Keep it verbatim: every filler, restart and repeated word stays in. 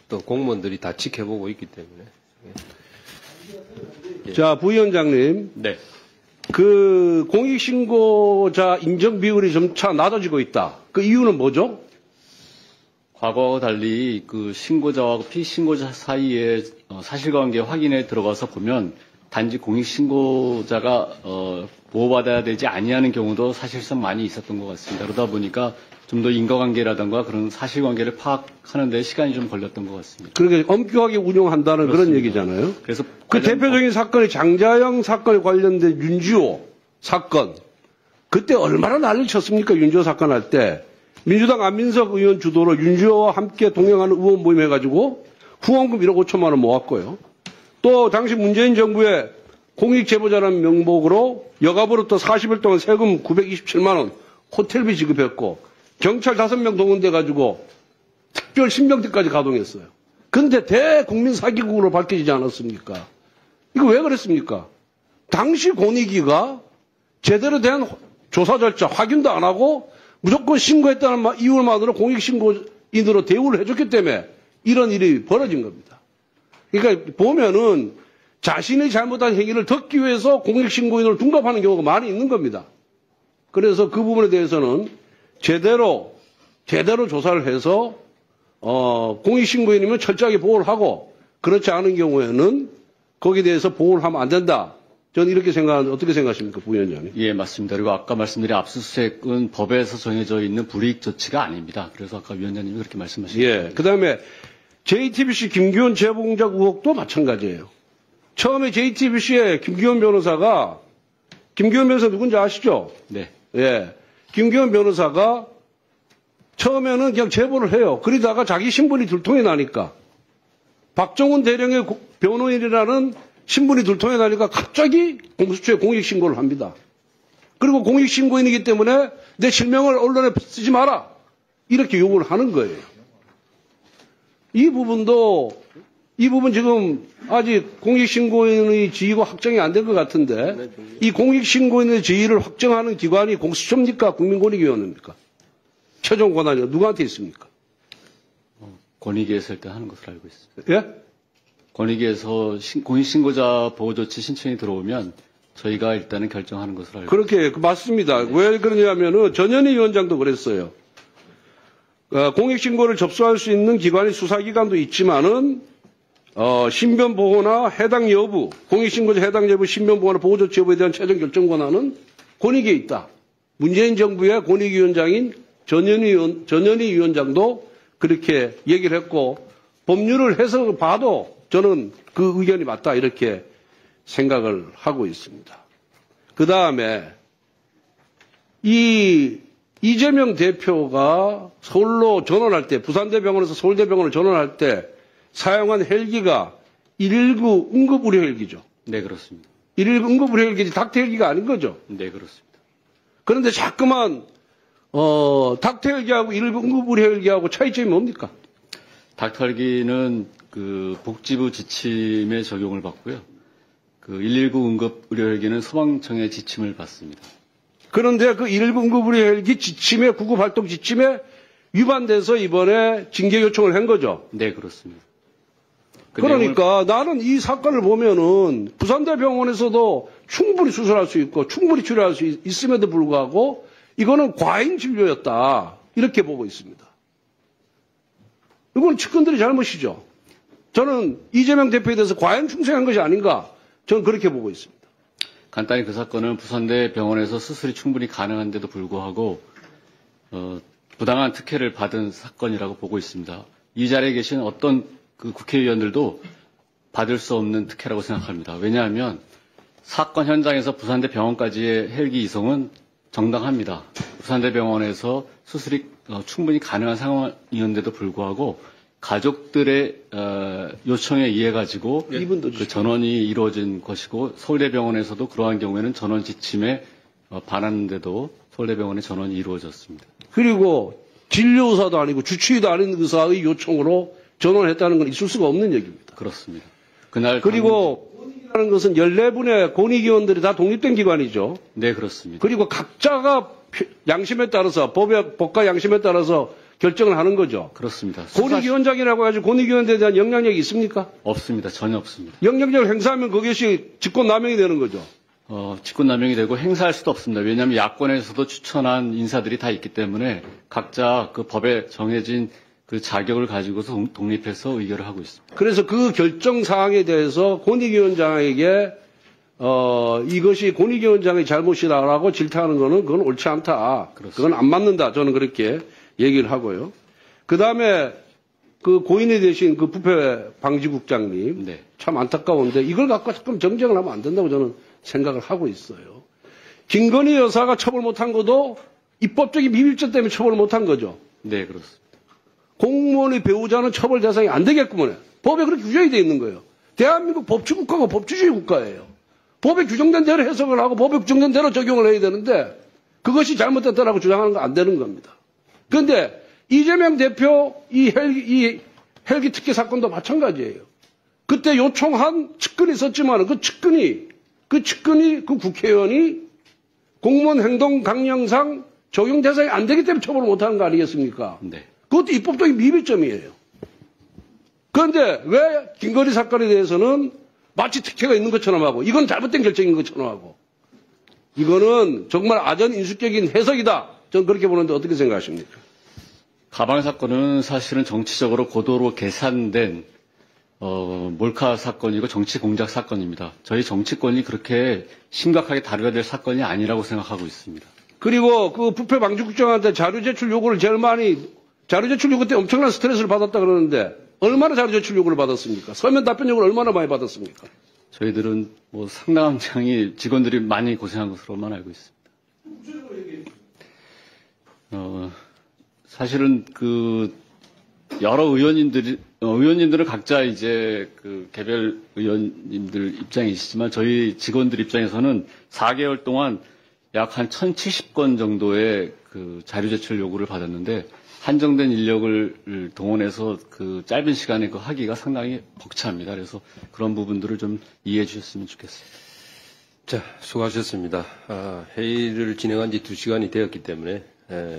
또 공무원들이 다 지켜보고 있기 때문에. 예. 자, 부위원장님. 네. 그 공익신고자 인정 비율이 점차 낮아지고 있다. 그 이유는 뭐죠? 과거와 달리 그 신고자와 피신고자 사이의 어, 사실관계 확인에 들어가서 보면 단지 공익신고자가 어, 보호받아야 되지 아니하는 경우도 사실상 많이 있었던 것 같습니다. 그러다 보니까 좀 더 인과관계라든가 그런 사실관계를 파악하는 데 시간이 좀 걸렸던 것 같습니다. 그러니까 엄격하게 운영한다는 그렇습니다. 그런 얘기잖아요. 그래서 그 대표적인 사건이 장자영 사건에 관련된 윤지호 사건. 그때 얼마나 난리를 쳤습니까? 윤지호 사건 할 때. 민주당 안민석 의원 주도로 윤지호와 함께 동행하는 의원 모임 해가지고 후원금 일억 오천만 원 모았고요. 또 당시 문재인 정부의 공익제보자라는 명목으로 여가부로 또 사십 일 동안 세금 구백이십칠만 원 호텔비 지급했고 경찰 다섯 명 동원돼가지고 특별 신병대까지 가동했어요. 그런데 대국민 사기국으로 밝혀지지 않았습니까? 이거 왜 그랬습니까? 당시 권익위가 제대로 된 조사 절차 확인도 안 하고 무조건 신고했다는 이유만으로 공익신고인으로 대우를 해줬기 때문에 이런 일이 벌어진 겁니다. 그러니까 보면은 자신이 잘못한 행위를 덮기 위해서 공익신고인을 둔갑하는 경우가 많이 있는 겁니다. 그래서 그 부분에 대해서는 제대로 제대로 조사를 해서 어, 공익신고인이면 철저하게 보호를 하고 그렇지 않은 경우에는 거기에 대해서 보호를 하면 안 된다. 저는 이렇게 생각하는데 어떻게 생각하십니까, 부위원장님? 예, 맞습니다. 그리고 아까 말씀드린 압수수색은 법에서 정해져 있는 불이익 조치가 아닙니다. 그래서 아까 위원장님이 그렇게 말씀하신 예. 겁니다. 그다음에 제이티비씨 김기현 재봉작 의혹도 마찬가지예요. 처음에 제이티비씨의 김기현 변호사가 김기현 변호사 누군지 아시죠? 네. 예. 김기현 변호사가 처음에는 그냥 제보를 해요. 그러다가 자기 신분이 들통이 나니까 박정훈 대령의 변호인이라는 신분이 들통이 나니까 갑자기 공수처에 공익신고를 합니다. 그리고 공익신고인이기 때문에 내 실명을 언론에 쓰지 마라. 이렇게 요구를 하는 거예요. 이 부분도 이 부분 지금 아직 공익신고인의 지위가 확정이 안 된 것 같은데 이 공익신고인의 지위를 확정하는 기관이 공수처입니까? 국민권익위원회입니까? 최종 권한이 누구한테 있습니까? 어, 권익위에서 일단 하는 것으로 알고 있습니다. 예? 권익위에서 신, 공익신고자 보호조치 신청이 들어오면 저희가 일단은 결정하는 것으로 알고 그렇게 있습니다. 맞습니다. 네. 왜 그러냐면은 전현희 위원장도 그랬어요. 어, 공익신고를 접수할 수 있는 기관이 수사기관도 있지만은 어, 신변보호나 해당 여부, 공익신고자 해당 여부, 신변보호나 보호조치 여부에 대한 최종 결정 권한은 권익위에 있다. 문재인 정부의 권익위원장인 전현희, 위원, 전현희 위원장도 그렇게 얘기를 했고 법률을 해석을 봐도 저는 그 의견이 맞다 이렇게 생각을 하고 있습니다. 그 다음에 이 이재명 대표가 서울로 전원할 때, 부산대병원에서 서울대병원을 전원할 때 사용한 헬기가 일일구 응급의료 헬기죠. 네, 그렇습니다. 일일구 응급의료 헬기지 닥터 헬기가 아닌 거죠. 네, 그렇습니다. 그런데 자꾸만 어, 닥터 헬기하고 일일구 응급의료 헬기하고 차이점이 뭡니까? 닥터 헬기는 그 복지부 지침에 적용을 받고요. 그 일일구 응급의료 헬기는 소방청의 지침을 받습니다. 그런데 그 일일구 응급의료 헬기 지침에 구급 활동 지침에 위반돼서 이번에 징계 요청을 한 거죠. 네, 그렇습니다. 그 그러니까 나는 이 사건을 보면은 부산대병원에서도 충분히 수술할 수 있고 충분히 치료할 수 있, 있음에도 불구하고 이거는 과잉 진료였다. 이렇게 보고 있습니다. 이건 측근들이 잘못이죠. 저는 이재명 대표에 대해서 과잉 충성한 것이 아닌가. 저는 그렇게 보고 있습니다. 간단히 그 사건은 부산대 병원에서 수술이 충분히 가능한데도 불구하고 어, 부당한 특혜를 받은 사건이라고 보고 있습니다. 이 자리에 계신 어떤 그 국회의원들도 받을 수 없는 특혜라고 생각합니다. 왜냐하면 사건 현장에서 부산대 병원까지의 헬기 이송은 정당합니다. 부산대 병원에서 수술이 어, 충분히 가능한 상황이었는데도 불구하고 가족들의 어, 요청에 의해 가지고 그 전원이 이루어진 것이고 서울대병원에서도 그러한 경우에는 전원 지침에 어, 반하는데도 서울대병원의 전원이 이루어졌습니다. 그리고 진료의사도 아니고 주치의도 아닌 의사의 요청으로 전원했다는 건 있을 수가 없는 얘기입니다. 그렇습니다. 그날 그리고 권익위라는 것은 열네 분의 권익위원들이 다 독립된 기관이죠. 네, 그렇습니다. 그리고 각자가 양심에 따라서 법의 법과 양심에 따라서 결정을 하는 거죠. 그렇습니다. 수사- 권익위원장이라고 해가지고 권익위원장에 대한 영향력이 있습니까? 없습니다. 전혀 없습니다. 영향력을 행사하면 그것이 직권남용이 되는 거죠. 어, 직권남용이 되고 행사할 수도 없습니다. 왜냐하면 야권에서도 추천한 인사들이 다 있기 때문에 각자 그 법에 정해진 그 자격을 가지고서 동- 독립해서 의결을 하고 있습니다. 그래서 그 결정 사항에 대해서 권익위원장에게 어, 이것이 권익위원장의 잘못이다라고 질타하는 거는 그건 옳지 않다. 그렇습니다. 그건 안 맞는다. 저는 그렇게 얘기를 하고요. 그 다음에 그 고인이 되신 그 부패 방지국장님 네. 참 안타까운데 이걸 갖고 조금 정쟁을 하면 안 된다고 저는 생각을 하고 있어요. 김건희 여사가 처벌 못한 것도 입법적인 비밀죄 때문에 처벌을 못한 거죠. 네, 그렇습니다. 공무원의 배우자는 처벌 대상이 안 되겠구먼. 법에 그렇게 규정이 되어 있는 거예요. 대한민국 법치국가가 법치주의 국가예요. 법에 규정된 대로 해석을 하고 법에 규정된 대로 적용을 해야 되는데 그것이 잘못됐다라고 주장하는 건 안 되는 겁니다. 그런데 이재명 대표 이 헬기, 이 헬기 특혜 사건도 마찬가지예요. 그때 요청한 측근이 있었지만 그 측근이 그 측근이 그 국회의원이 공무원 행동 강령상 적용 대상이 안 되기 때문에 처벌을 못하는 거 아니겠습니까? 네. 그것도 입법적인 미비점이에요. 그런데 왜 김건희 사건에 대해서는 마치 특혜가 있는 것처럼 하고 이건 잘못된 결정인 것처럼 하고 이거는 정말 아전 인수적인 해석이다. 저는 그렇게 보는데 어떻게 생각하십니까? 가방 사건은 사실은 정치적으로 고도로 계산된 어, 몰카 사건이고 정치 공작 사건입니다. 저희 정치권이 그렇게 심각하게 다뤄야 될 사건이 아니라고 생각하고 있습니다. 그리고 그 부패 방지국장한테 자료 제출 요구를 제일 많이 자료 제출 요구 때 엄청난 스트레스를 받았다 그러는데 얼마나 자료 제출 요구를 받았습니까? 서면 답변 요구를 얼마나 많이 받았습니까? 저희들은 뭐 상당한 장이 직원들이 많이 고생한 것으로만 알고 있습니다. 어, 사실은 그 여러 의원님들이 어, 의원님들은 각자 이제 그 개별 의원님들 입장이시지만 저희 직원들 입장에서는 사 개월 동안 약 한 천칠십 건 정도의 그 자료 제출 요구를 받았는데 한정된 인력을 동원해서 그 짧은 시간에 그 하기가 상당히 벅차합니다. 그래서 그런 부분들을 좀 이해해 주셨으면 좋겠습니다. 자, 수고하셨습니다. 아, 회의를 진행한 지 두 시간이 되었기 때문에 에,